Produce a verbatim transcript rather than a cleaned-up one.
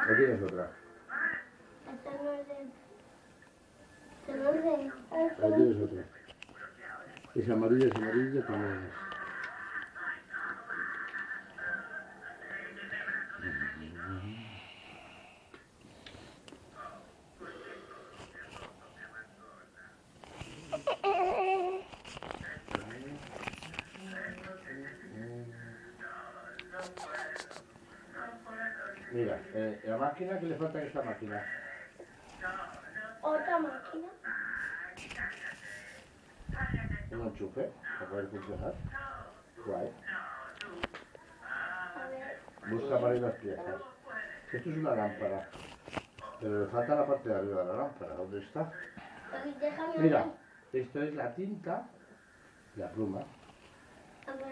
¿O tienes otra? Esta no es de... Esta no es de... Ahí tienes otra. Es amarilla, es amarilla, también es. Mira, eh, la máquina, ¿qué le falta a esta máquina? Otra máquina. Un enchufe para poder funcionar. Guay. A ver. Busca para ir las piezas. Esto es una lámpara. Pero le falta la parte de arriba de la lámpara. ¿Dónde está? Pues déjame Mira, ver. esto es la tinta y la pluma. A ver.